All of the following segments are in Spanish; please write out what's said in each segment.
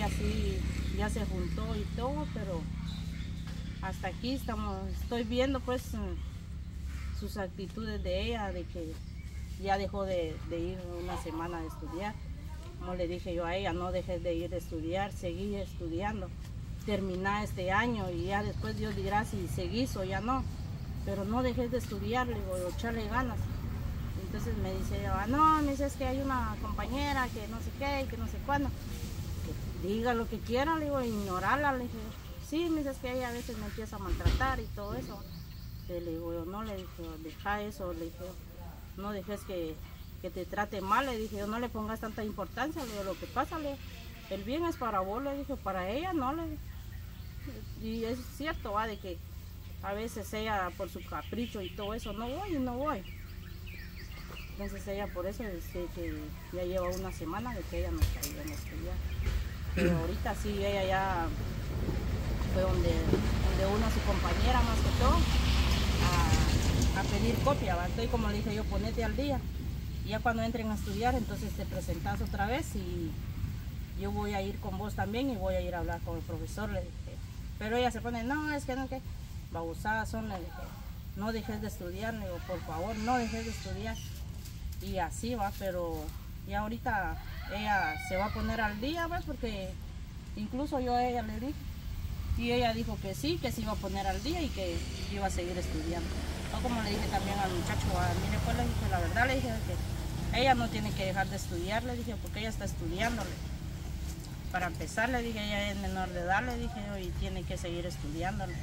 ella sí ya se juntó y todo, pero hasta aquí estoy viendo pues sus actitudes de ella, de que ya dejó de ir una semana a estudiar. Como le dije yo a ella, no dejes de ir a estudiar, seguí estudiando, termina este año y ya después Dios dirá si seguís o ya no, pero no dejes de estudiar, le digo, echarle ganas. Entonces me dice ella, no, me dice, es que hay una compañera que no sé qué, que no sé cuándo, que diga lo que quiera, le digo, ignorarla, le dije, sí, me dice, es que ella a veces me empieza a maltratar y todo eso. Le digo yo, no, le dije, deja eso, le dije, no dejes que te trate mal, le dije, yo no le pongas tanta importancia, le digo, lo que pasa, le digo, el bien es para vos, le dije, para ella no, le dije. Y es cierto, de que a veces ella por su capricho y todo eso, no voy y no voy. Entonces ella por eso es que ya lleva una semana de que ella no está yendo a estudiar. Pero ahorita sí, ella ya fue donde una su compañera más que todo a pedir copia, ¿va? Entonces como le dije yo, ponete al día. Y ya cuando entren a estudiar, entonces te presentas otra vez y yo voy a ir con vos también y voy a ir a hablar con el profesor, le dije. Pero ella se pone, no, es que no, que babosadas son, le dije, no dejes de estudiar, le digo, por favor, no dejes de estudiar. Y así va, pero ya ahorita ella se va a poner al día, ¿ves? Porque incluso yo a ella le dije, y ella dijo que sí iba a poner al día y que iba a seguir estudiando. O como le dije también al muchacho, mire, pues le dije, la verdad le dije que ella no tiene que dejar de estudiar, le dije, porque ella está estudiándole. Para empezar, le dije, ella es menor de edad, le dije, y tiene que seguir estudiándole.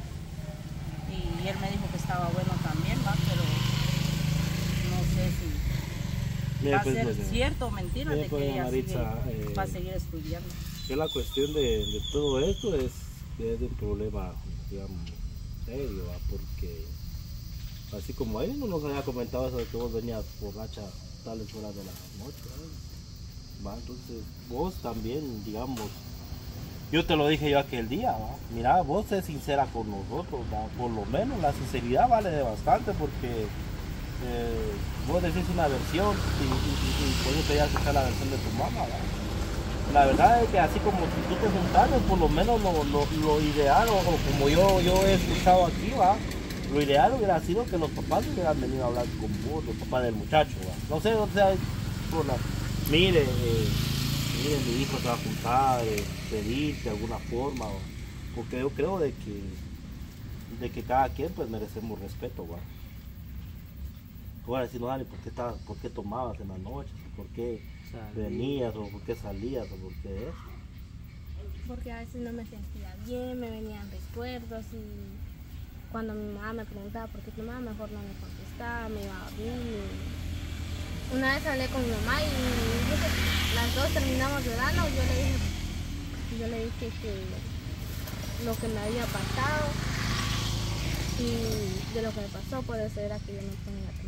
Y él me dijo que estaba bueno también, ¿va? Pero no sé si va a ser cierto o mentira de que ella va a seguir estudiando. Que la cuestión de todo esto es un problema, digamos, serio, ¿va? Porque así como él no nos había comentado eso de que vos venías borracha tales horas de la noche, ¿va? Entonces vos también, digamos, yo te lo dije yo aquel día, ¿va? Mira, vos sé sincera con nosotros, ¿va? Por lo menos la sinceridad vale de bastante, porque vos decís una versión y por eso te ibas a escuchar la versión de tu mamá, ¿va? La verdad es que así como si tú te juntaras, por lo menos lo ideal, o como yo he escuchado aquí, ¿va? Lo ideal hubiera sido que los papás hubieran venido a hablar con vos, los papás del muchacho, ¿va? No sé, o sea, mire, mi hijo se va a juntar, pedirte de alguna forma, ¿va? Porque yo creo de que cada quien pues merecemos respeto, ¿va? Ahora decir, no, Dani, ¿por qué tomabas en las noches? ¿Por qué venías o por qué salías o por qué eso? Porque a veces no me sentía bien, me venían recuerdos y cuando mi mamá me preguntaba por qué tomaba, mejor no me contestaba, me iba a dormir. Una vez hablé con mi mamá y las dos terminamos llorando. Yo le dije que lo que me había pasado y de lo que me pasó puede ser a que yo no tenía tomar.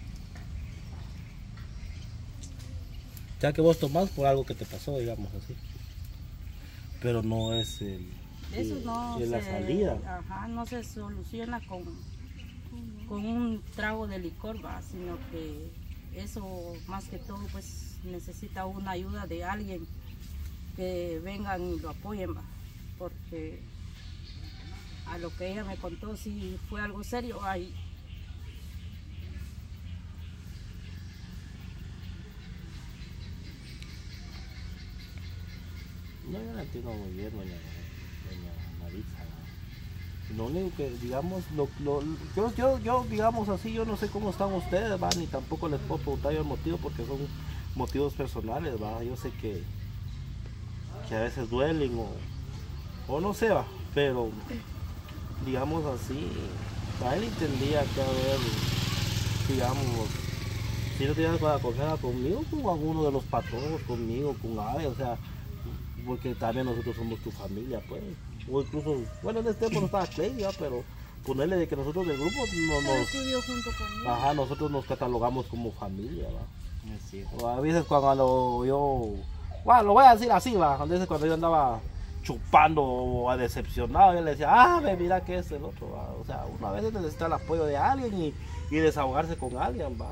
Ya que vos tomás por algo que te pasó, digamos así. Pero no es eso no la salida. Ajá, no se soluciona con un trago de licor, ¿va? Sino que eso más que todo pues necesita una ayuda de alguien que vengan y lo apoyen, ¿va? Porque a lo que ella me contó sí fue algo serio ahí. No, yo la entiendo muy bien, doña Maritza. Lo único que, digamos, yo digamos así, yo no sé cómo están ustedes, ¿va? Ni tampoco les puedo preguntar yo el motivo, porque son motivos personales, ¿va? Yo sé que a veces duelen o no sé, ¿va? Pero, digamos así, a él entendía que haber, digamos, si no tenías para coger conmigo, con alguno de los patronos, conmigo, con alguien, o sea, porque también nosotros somos tu familia, pues. O incluso, bueno, en este tiempo no estaba Clay, ¿ya? Pero ponerle de que nosotros del grupo Estudió junto conmigo. Ajá, nosotros nos catalogamos como familia, ¿va? Sí. A veces cuando yo, bueno, lo voy a decir así, ¿va? A veces cuando yo andaba chupando o decepcionado, yo le decía, mira que es el otro, ¿va? O sea, uno a veces necesita el apoyo de alguien y desahogarse con alguien, ¿va?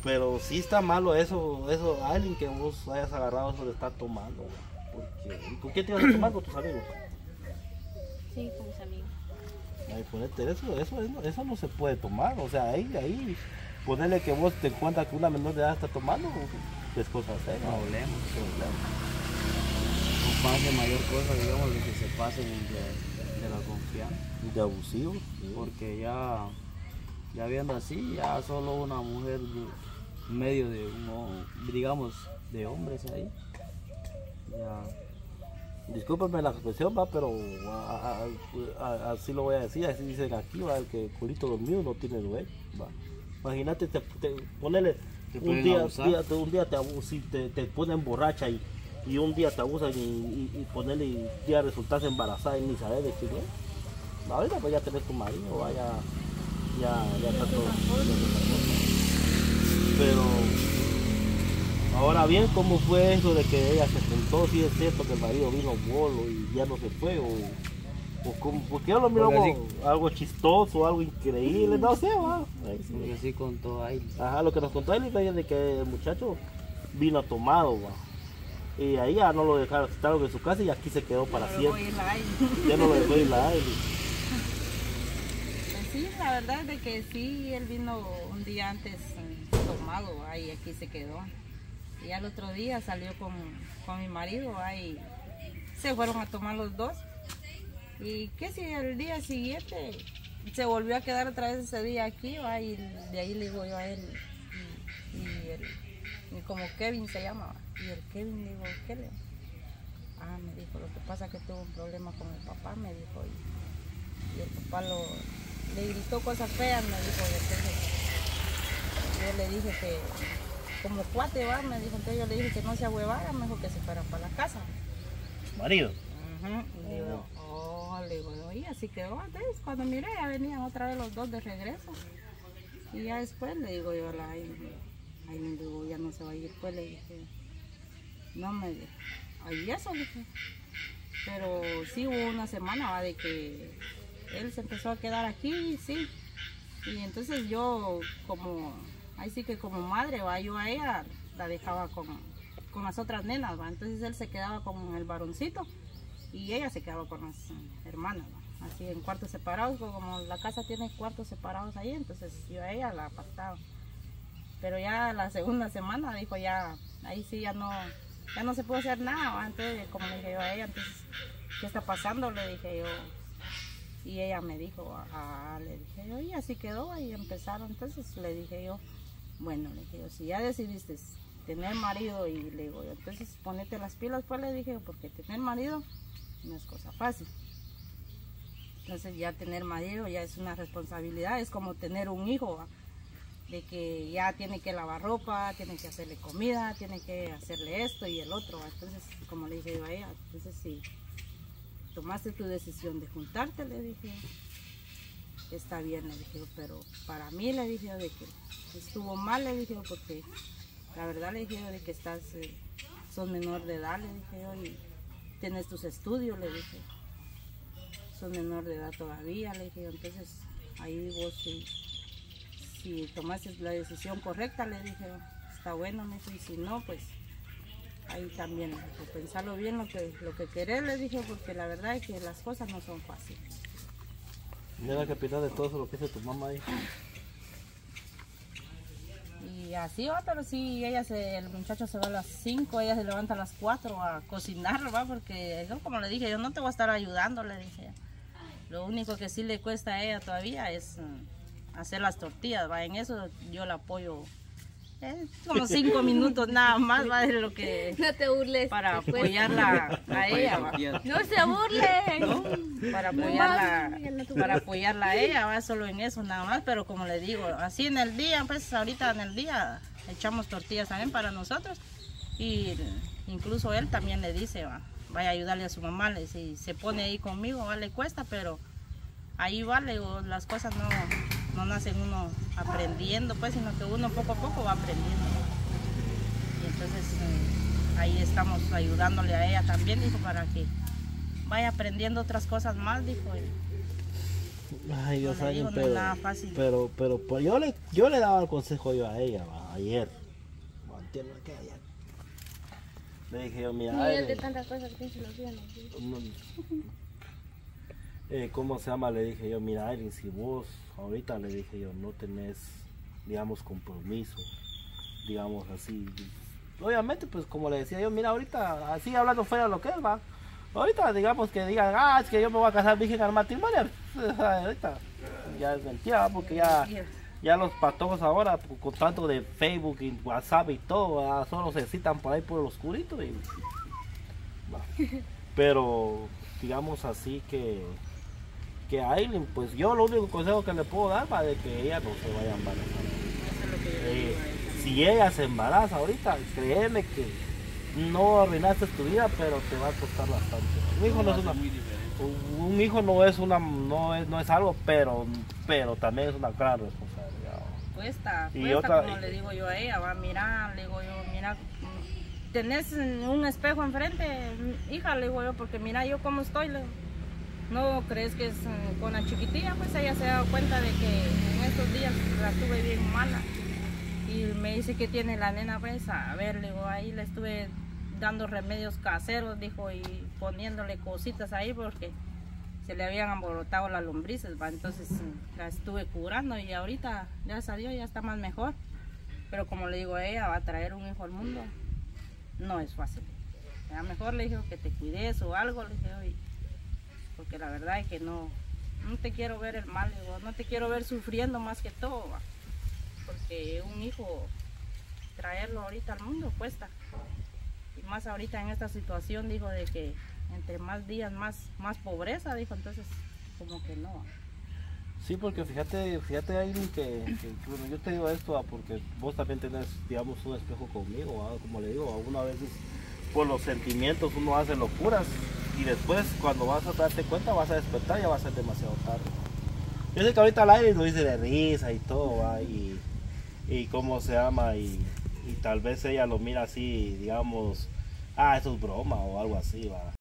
Pero sí está malo eso, alguien que vos hayas agarrado eso de estar tomando. Porque, ¿con quién te ibas a tomar? ¿Con tus amigos? Sí, con mis amigos. Ay, ponete, eso no se puede tomar. O sea, ahí, ponerle que vos te encuentras que una menor de edad está tomando, es cosa seria. Problemas. No pase mayor cosa, digamos, de que se pasen de la confianza. De abusivo. Sí. Porque ya viendo así, ya solo una mujer en medio de digamos, de hombres ahí. Ya. Discúlpame la expresión, va, pero así lo voy a decir, así dicen aquí, va, el que culito dormido no tiene dueño, va. Imagínate, ponele un día te ponen borracha y un día te abusan y ponerle y un día resultas embarazada y ni sabes de quién es. Ahorita pues ya tenés tu marido, va, ya está todo. Pero ahora bien, ¿cómo fue eso de que ella se juntó? Si es cierto que el marido vino bolo y ya no se fue, o cómo, porque yo lo miro como algo chistoso, algo increíble, no sé, va. Porque así contó ahí. Ajá, lo que nos contó él es de que el muchacho vino tomado, va. Y ahí ya no lo dejaron, quitaron de su casa y aquí se quedó para siempre. Ya no lo dejó ir la aire. Pues sí, la verdad es de que sí, él vino un día antes tomado, y aquí se quedó. Y al otro día salió con mi marido, y se fueron a tomar los dos. Y que si el día siguiente se volvió a quedar otra vez ese día aquí, y de ahí le digo yo a él, y como Kevin se llama, y el Kevin le digo, ¿qué le? Me dijo, lo que pasa es que tuvo un problema con el papá, me dijo, y el papá le gritó cosas feas, me dijo, entonces yo le dije que, como cuate va, me dijo, entonces yo le dije que no se ahuevara, mejor que se fuera para la casa. ¿Marido? Le digo, y así quedó. Entonces, cuando miré, ya venían otra vez los dos de regreso. Y ya después le digo yo, ahí le digo, ya no se va a ir. Pues le dije, no me dijo, ahí eso, dije. Pero sí hubo una semana, ¿va? De que él se empezó a quedar aquí, sí. Y entonces yo, ahí sí que como madre, ¿va? Yo a ella la dejaba con las otras nenas, ¿va? Entonces él se quedaba con el varoncito. Y ella se quedaba con las hermanas, ¿no? Así en cuartos separados, como la casa tiene cuartos separados ahí, entonces yo a ella la apartaba. Pero ya la segunda semana dijo ahí sí ya no se puede hacer nada, ¿no? Entonces como le dije yo a ella, entonces, ¿qué está pasando? Le dije yo. Y ella me dijo, le dije yo, y así quedó, y empezaron. Entonces le dije yo, bueno, le dije yo, si ya decidiste tener marido, y le digo yo, entonces ponete las pilas, pues le dije, porque tener marido no es cosa fácil. Entonces ya tener marido ya es una responsabilidad, es como tener un hijo, ¿va? De que ya tiene que lavar ropa, tiene que hacerle comida, tiene que hacerle esto y el otro, ¿va? Entonces, como le dije yo a ella, entonces si tomaste tu decisión de juntarte, le dije, está bien, le dije, pero para mí, le dije, de que estuvo mal, le dije, porque la verdad, le dije, de que sos menor de edad, le dije yo, y tienes tus estudios, le dije, sos menor de edad todavía, le dije, entonces ahí vos si tomaste la decisión correcta, le dije, está bueno, me dijo, y si no, pues ahí también, le dije, pensarlo bien lo que querés, le dije, porque la verdad es que las cosas no son fáciles. Mira que opinas de todo eso lo que dice tu mamá ahí. Y así va, pero sí, el muchacho se va a las 5, ella se levanta a las 4 a cocinar, ¿va? Porque yo, como le dije, yo no te voy a estar ayudando, le dije. Lo único que sí le cuesta a ella todavía es hacer las tortillas, ¿va? En eso yo la apoyo. Como 5 minutos nada más, ¿va? De lo que... No te burles. Para apoyarla a ella, ¿va? No se burlen. ¿No? Para apoyarla a ella, ¿va? Solo en eso nada más, pero como le digo, así en el día, pues ahorita en el día echamos tortillas también para nosotros, y incluso él también le dice, vaya a ayudarle a su mamá, si se pone ahí conmigo, ¿va? Le cuesta, pero ahí vale, las cosas no nacen uno aprendiendo, pues, sino que uno poco a poco va aprendiendo. Y entonces ahí estamos ayudándole a ella también, dijo, para que vaya aprendiendo otras cosas más, dijo. Ay, Dios No le digo, sabe, no es nada fácil. pero pues, yo le daba el consejo yo a ella, va, ayer. Va, entiendo que ayer. Le dije yo, mira, Y es de Aileen, tantas cosas que se nos vienen. ¿cómo se llama? Le dije yo, mira, Aileen, si vos ahorita le dije yo, no tenés, digamos, compromiso, digamos así. Obviamente, pues como le decía yo, mira, ahorita, así hablando fuera de lo que es, va. Ahorita, digamos que digan, ah, es que yo me voy a casar virgen al matrimonio. Ahorita ya es mentira, ¿va? Porque ya los patojos ahora, con tanto de Facebook y WhatsApp y todo, ¿va? Solo se citan por ahí por el oscurito. Va. Pero, digamos así que a Aileen, pues yo lo único consejo que le puedo dar va de que ella no se vaya a embarazar. Eso es lo que yo le digo a ella. Si ella se embaraza ahorita, créeme que no arruinaste tu vida, pero te va a costar bastante. Un hijo no es una, un hijo no es una, no es algo, pero también es una gran responsabilidad. Cuesta, Y cuesta otra- como le digo yo a ella, va a mirar, le digo yo, mira, tenés un espejo enfrente, hija, le digo yo, porque mira yo cómo estoy, le digo. No crees que es con la chiquitilla, pues ella se ha dado cuenta de que en estos días la tuve bien mala. Y me dice que tiene la nena, pues a ver, le digo, ahí le estuve dando remedios caseros, dijo, y poniéndole cositas ahí porque se le habían alborotado las lombrices, ¿va? Entonces la estuve curando y ahorita, gracias a Dios, ya está más mejor. Pero como le digo a ella, va a traer un hijo al mundo, no es fácil. A lo mejor le dije que te cuides o algo, le dije, "Oye, porque la verdad es que no te quiero ver el mal, le digo, no te quiero ver sufriendo más que todo, ¿va? Porque un hijo, traerlo ahorita al mundo cuesta. Y más ahorita en esta situación, dijo, de que entre más días, más pobreza, dijo, entonces como que no. Sí, porque fíjate Aileen, bueno, yo te digo esto porque vos también tenés, digamos, un espejo conmigo, ¿va? Como le digo, a uno a veces por los sentimientos uno hace locuras y después cuando vas a darte cuenta vas a despertar ya va a ser demasiado tarde. Yo sé que ahorita al aire lo dice de risa y todo, ¿va? Y cómo se llama y tal vez ella lo mira así, digamos, ah, eso es broma o algo así, va.